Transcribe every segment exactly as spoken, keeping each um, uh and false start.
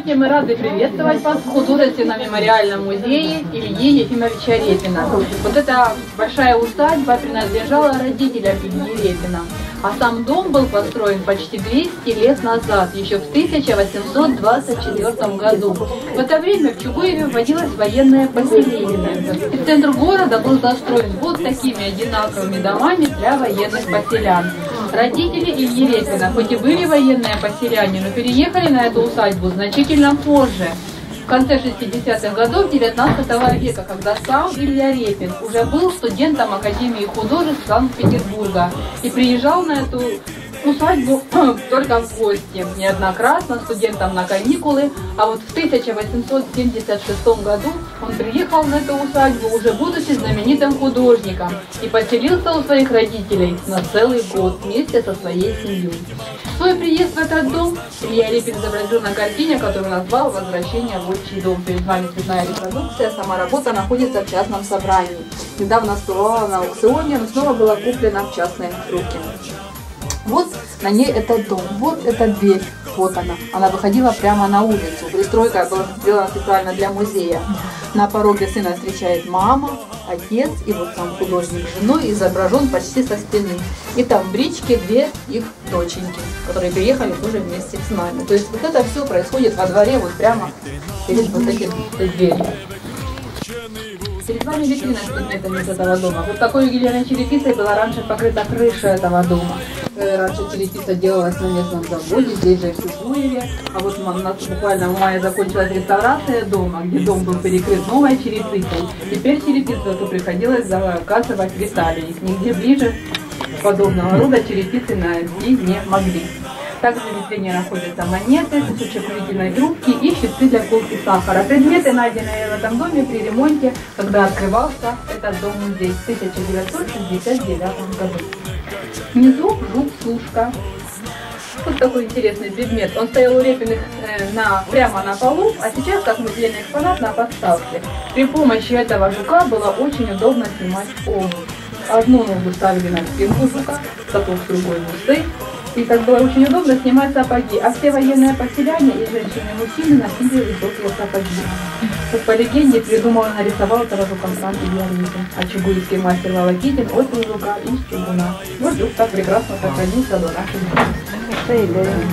Сегодня мы рады приветствовать вас в художественном мемориальном музее Ильи Ефимовича Репина. Вот эта большая усадьба принадлежала родителям Ильи Репина, а сам дом был построен почти двести лет назад, еще в тысяча восемьсот двадцать четвёртом году. В это время в Чугуеве вводилось военное поселение, и центр города был застроен вот такими одинаковыми домами для военных поселян. Родители Ильи Репина, хоть и были военные поселяне, но переехали на эту усадьбу значительно позже, в конце шестидесятых годов девятнадцатого века, когда сам Илья Репин уже был студентом Академии художеств Санкт-Петербурга и приезжал на эту усадьбу только в гости, неоднократно студентам на каникулы, а вот в тысяча восемьсот семьдесят шестом году он приехал на эту усадьбу, уже будучи знаменитым художником, и поселился у своих родителей на целый год вместе со своей семьей. Свой приезд в этот дом Илья Репин изобразил на картине, которую назвал «Возвращение в отчий дом». Перед вами цветная репродукция, сама работа находится в частном собрании. Недавно всплыла на аукционе, но снова была куплена в частные руки. Вот на ней этот дом, вот эта дверь, вот она. Она выходила прямо на улицу. Пристройка была сделана специально для музея. На пороге сына встречает мама, отец и вот сам художник с женой изображен почти со стены. И там в бричке две их доченьки, которые приехали тоже вместе с нами. То есть вот это все происходит во дворе, вот прямо перед вот этим дверью. Перед вами витрина с предметами из этого дома. Вот такой гелиной черепицей была раньше покрыта крыша этого дома. Раньше черепица делалась на местном заводе, здесь же в Чугуеве. А вот у нас буквально в мае закончилась реставрация дома, где дом был перекрыт новой черепицей. Теперь черепицу эту приходилось заказывать в Италии. Нигде ближе подобного рода черепицы найти не могли. Также в витрине находятся монеты, кусочек курительной трубки и щипцы для колки сахара. Предметы, найденные в этом доме при ремонте, когда открывался этот дом-музей в тысяча девятьсот шестьдесят девятом году. Внизу жук-сушка. Вот такой интересный предмет. Он стоял у Репиных э, на, прямо на полу, а сейчас как музейный экспонат на подставке. При помощи этого жука было очень удобно снимать обувь. Одну ногу ставили на спинку жука, сапог с другой в усы. И так было очень удобно снимать сапоги. А все военные поселяне и женщины и мужчины носили высокие сапоги. Вот по легенде придумал и нарисовал этого жука сам Илья Репин, а чугуевский мастер Волокитин отнял жука из чугуна. Вот жук так прекрасно сохранился до наших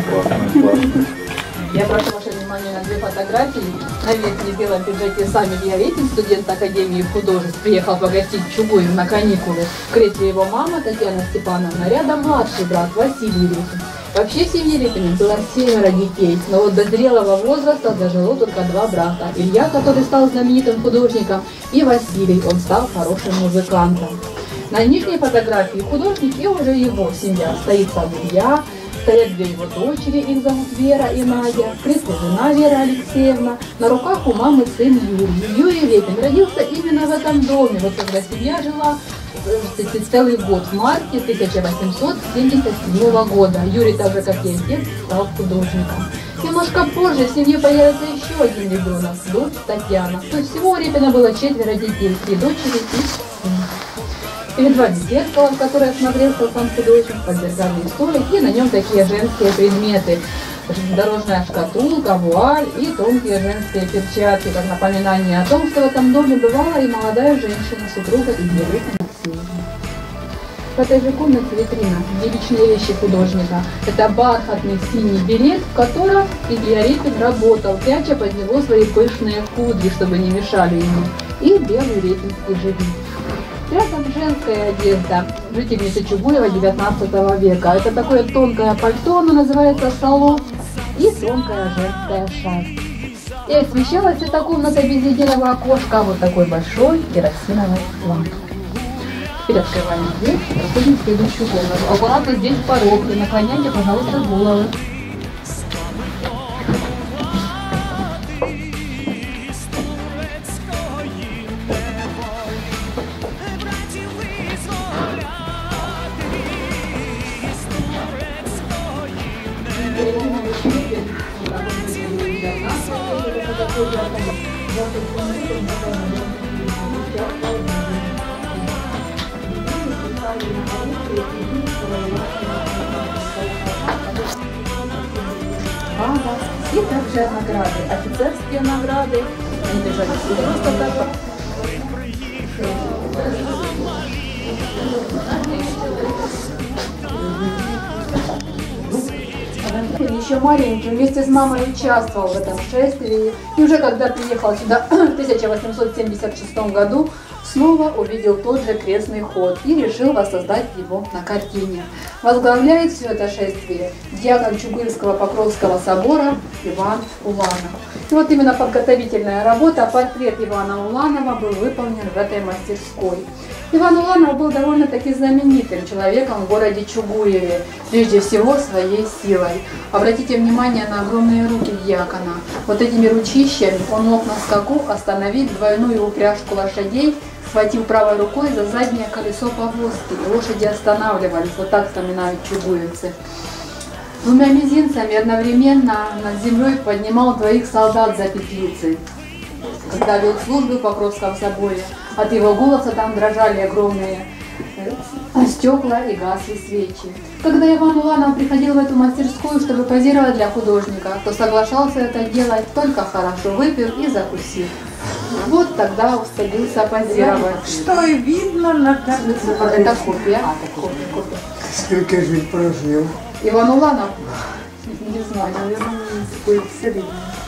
дней. Я прошу ваше внимание на две фотографии. На верхней белом пиджаке сам Илья Репин, студент Академии художеств, приехал погостить в Чугуев на каникулы. В кресле его мама Татьяна Степановна, рядом младший брат Василий Репин. Вообще в семье Репиных было семеро детей, но вот до зрелого возраста дожило только два брата. Илья, который стал знаменитым художником, и Василий, он стал хорошим музыкантом. На нижней фотографии художник и уже его семья. Стоит сам Илья. Стоят две его дочери, их зовут Вера и Надя, в кресле жена Вера Алексеевна, на руках у мамы сын Юрий. Юрий Репин родился именно в этом доме, вот когда семья жила целый год, в марте тысяча восемьсот семьдесят седьмого года. Юрий, так же как и отец, стал художником. Немножко позже в семье появится еще один ребенок, дочь Татьяна. То есть всего у Репина было четверо детей, три дочери и сын. Перед вами зеркало, в которое смотрелся сам художник, подзеркальный столик, и на нем такие женские предметы. Дорожная шкатулка, вуаль и тонкие женские перчатки, как напоминание о том, что в этом доме бывала и молодая женщина, супруга Ильи Репина. В этой же комнате витрина, где личные вещи художника. Это бархатный синий берет, в котором Илья Репин работал, пряча под него свои пышные кудри, чтобы не мешали ему, и белый репинский живит. Рядом женская одежда, жительницы Чугуева девятнадцатого века. Это такое тонкое пальто, оно называется салон, и тонкая женская шаль. И освещалась эта комната без единого окошка вот такой большой керосиновой лампой. Теперь открываем дверь, проходим в следующую комнату. Аккуратно здесь порог, и наклоняйте, пожалуйста, головы. Ага. И также награды, офицерские награды. Они держались не просто так. Еще маленький, вместе с мамой участвовал в этом шествии. И уже когда приехал сюда в тысяча восемьсот семьдесят шестом году, снова увидел тот же крестный ход и решил воссоздать его на картине. Возглавляет все это шествие диакон Чугуевского Покровского собора Иван Уланов. И вот именно подготовительная работа, портрет Ивана Уланова был выполнен в этой мастерской. Иван Уланов был довольно-таки знаменитым человеком в городе Чугуеве, прежде всего своей силой. Обратите внимание на огромные руки диакона. Вот этими ручищами он мог на скаку остановить двойную упряжку лошадей, схватив правой рукой за заднее колесо повозки, и лошади останавливались. Вот так вспоминают чугуевцы. Двумя мизинцами одновременно над землей поднимал двоих солдат за петлицы. Когда вел службу в Покровском соборе, от его голоса там дрожали огромные стекла и гасли свечи. Когда Иван Уланов приходил в эту мастерскую, чтобы позировать для художника, то соглашался это делать только хорошо выпив и закусив. Вот тогда садился позировать. Что и видно на картине. Это копия. Копия, копия. Сколько же прожил? Иван Уланов? Не знаю, наверное, будет средний.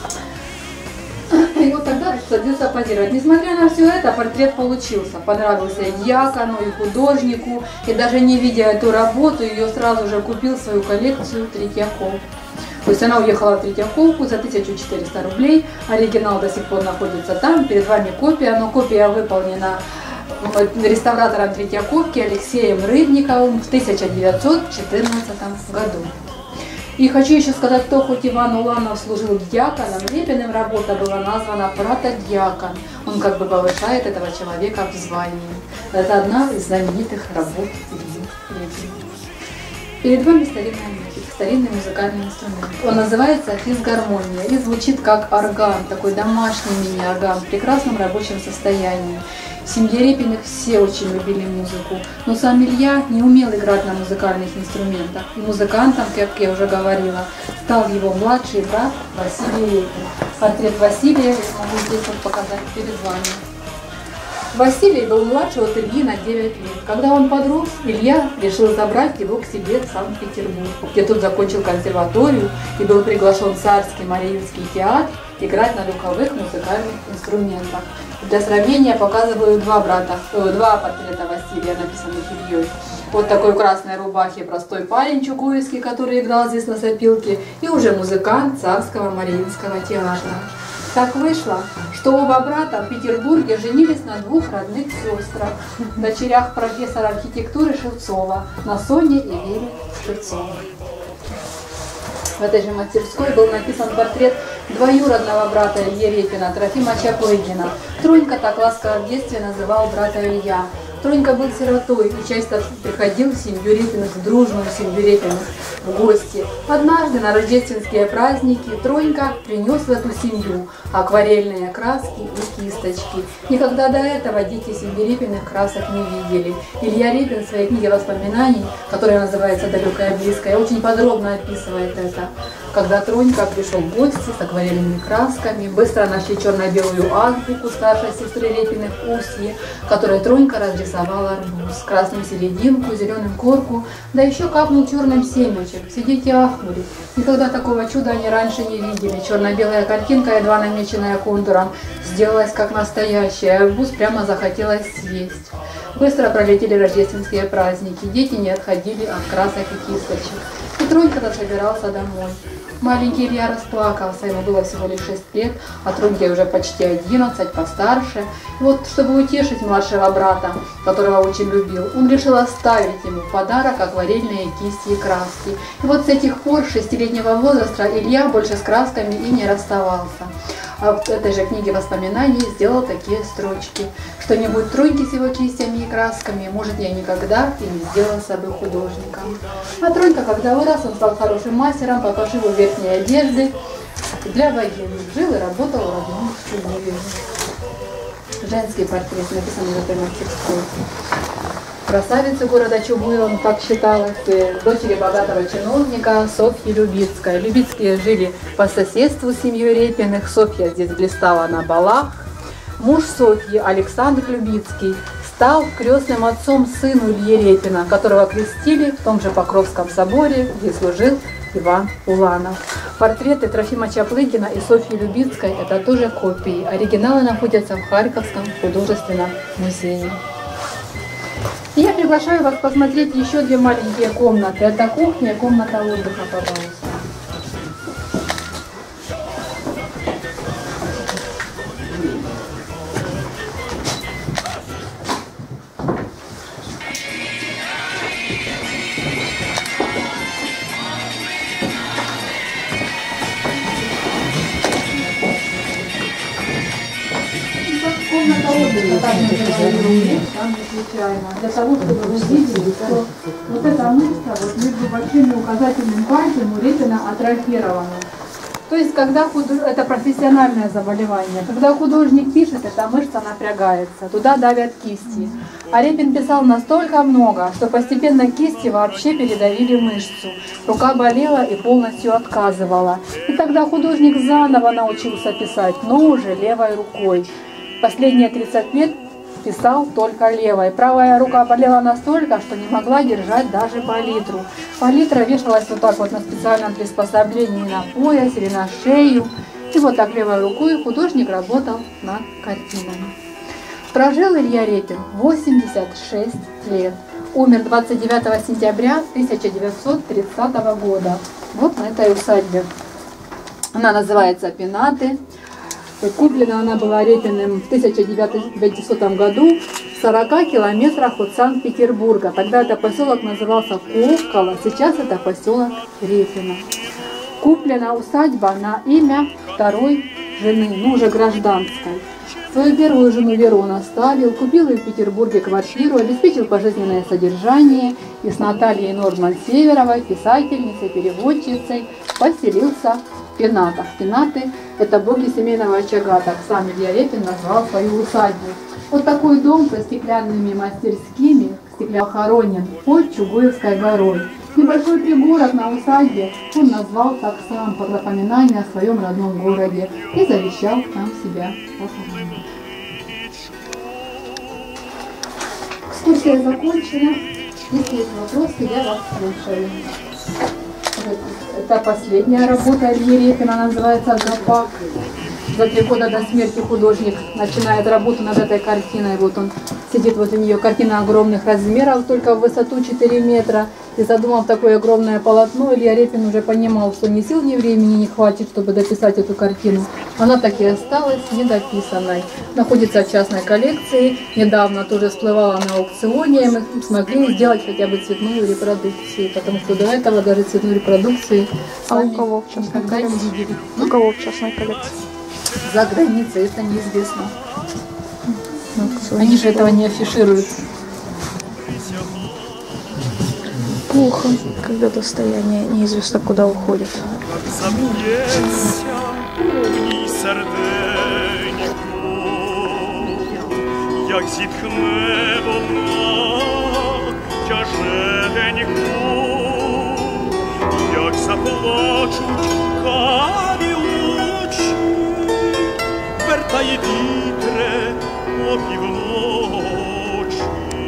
И вот тогда садился позировать. Несмотря на все это, портрет получился. Понравился и диакону, и художнику. И даже не видя эту работу, ее сразу же купил в свою коллекцию Третьяков. То есть она уехала в Третьяковку за тысячу четыреста рублей. Оригинал до сих пор находится там. Перед вами копия. Но копия выполнена реставратором Третьяковки Алексеем Рыбниковым в тысяча девятьсот четырнадцатом году. И хочу еще сказать, кто хоть Иван Уланов служил диаконом, Репиным работа была названа «Протодиакон». Он как бы повышает этого человека в звании. Это одна из знаменитых работ Репина. Перед вами старинная музыка, старинный музыкальный инструмент. Он называется физгармония и звучит как орган, такой домашний мини-орган в прекрасном рабочем состоянии. В семье Репиных все очень любили музыку, но сам Илья не умел играть на музыкальных инструментах. И музыкантом, как я уже говорила, стал его младший брат Василий Репин. Портрет Василия я могу здесь вот показать перед вами. Василий был младше от Ильи на девять лет. Когда он подрос, Илья решил забрать его к себе в Санкт-Петербург, где тут закончил консерваторию и был приглашен в Царский Мариинский театр играть на духовых музыкальных инструментах. Для сравнения показываю два брата, два портрета Василия, написанных Ильей. Вот такой в красной рубахе простой парень чугуевский, который играл здесь на сопилке, и уже музыкант Царского Мариинского театра. Так вышло, что оба брата в Петербурге женились на двух родных сестрах, дочерях профессора архитектуры Шевцова, на Соне и Вере Шевцовой. В этой же мастерской был написан портрет двоюродного брата Ильи Репина, Трофима Чаплыгина. Тронька так ласково в детстве называл брата Илья. Тронька был сиротой и часто приходил в семью Репиных, в дружную семью Репиных, в гости. Однажды на рождественские праздники Тронька принес в эту семью акварельные краски и кисточки. Никогда до этого дети семьи Репиных красок не видели. Илья Репин в своей книге воспоминаний, которая называется «Далекая близкая», очень подробно описывает это. Когда Тронька пришел в гости с акварельными красками, быстро нашли черно-белую азбуку старшей сестры Репиных Усьи, которой Тронька разрисовала арбуз, красную серединку, зеленым корку, да еще капнул черным семечек. Все дети ахнули. Никогда такого чуда они раньше не видели. Черно-белая картинка, едва намеченная контуром, сделалась как настоящая, арбуз прямо захотелось съесть. Быстро пролетели рождественские праздники, дети не отходили от красок и кисточек. И Тронька-то собирался домой. Маленький Илья расплакался, ему было всего лишь шесть лет, а Троньке уже почти одиннадцать, постарше. И вот, чтобы утешить младшего брата, которого очень любил, он решил оставить ему в подарок акварельные кисти и краски. И вот с этих пор, с шестилетнего возраста, Илья больше с красками и не расставался. А в этой же книге воспоминаний сделал такие строчки. Что-нибудь Троньки с его кистями и красками, может, я никогда и не сделался бы художником. А Тронька, когда вырос, он стал хорошим мастером по пошиву верхней одежды для военных. Жил и работал в родном Чугуеве. Женский портрет, написанный в этой мастерской. красавицы города Чугуй, он так считалось, дочери богатого чиновника Софьи Любицкой. Любицкие жили по соседству с семьей Репиных. Софья здесь блистала на балах. Муж Софьи, Александр Любицкий, стал крестным отцом сыну Ильи Репина, которого крестили в том же Покровском соборе, где служил Иван Уланов. Портреты Трофима Чаплыгина и Софьи Любицкой – это тоже копии. Оригиналы находятся в Харьковском художественном музее. И я приглашаю вас посмотреть еще две маленькие комнаты. Это кухня и комната отдыха, пожалуйста. Комната отдыха, так называемая, там случайно, для того, чтобы вы увидели, что вот эта мышца вот между большим и указательным пальцем у Репина атрофирована. То есть, когда худож... это профессиональное заболевание, когда художник пишет, эта мышца напрягается, туда давят кисти. А Репин писал настолько много, что постепенно кисти вообще передавили мышцу. Рука болела и полностью отказывала. И тогда художник заново научился писать, но уже левой рукой. Последние тридцать лет писал только левой. Правая рука болела настолько, что не могла держать даже палитру. Палитра вешалась вот так вот на специальном приспособлении на пояс или на шею. И вот так левой рукой художник работал над картинами. Прожил Илья Репин восемьдесят шесть лет. Умер двадцать девятого сентября тысяча девятьсот тридцатого года. Вот на этой усадьбе. Она называется Пенаты. Куплена она была Репиным в тысяча девятисотом году в сорока километрах от Санкт-Петербурга. Тогда этот поселок назывался Ковкало, сейчас это поселок Репино. Куплена усадьба на имя второй жены, ну уже гражданской. Свою первую жену Веру он оставил, купил ей в Петербурге квартиру, обеспечил пожизненное содержание и с Натальей Норман-Северовой, писательницей, переводчицей, поселился в Пенатах. Пенаты – это боги семейного очага, так сам Илья Репин назвал свою усадьбу. Вот такой дом со стеклянными мастерскими, похоронен под Чугуевской горой. Небольшой пригорок на усадьбе он назвал так сам, под напоминание о своем родном городе, и завещал там себя похоронить. Экскурсия закончена. Если есть вопросы, я вас слушаю. Это последняя работа Ильи Репина, называется «Гопак». За три года до смерти художник начинает работу над этой картиной. Вот он сидит возле нее. Картина огромных размеров, только в высоту четыре метра. И задумав такое огромное полотно, Илья Репин уже понимал, что ни сил, ни времени не хватит, чтобы дописать эту картину. Она так и осталась недописанной. Находится в частной коллекции. Недавно тоже всплывала на аукционе. Мы смогли сделать хотя бы цветную репродукцию, потому что до этого даже цветной репродукции а у кого в частной коллекции? У кого в частной коллекции? За границей, это неизвестно. Они же этого не афишируют. Плохо, когда достояние неизвестно куда уходит. Як зітхне вона тяженько, як заплачуть карі очі, вертає вітре опівночі.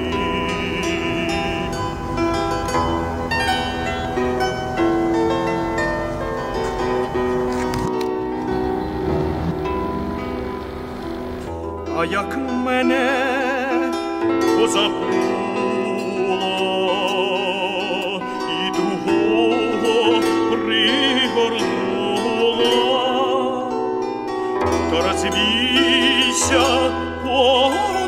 А як мене позабула і другого пригорнула, то розвійся,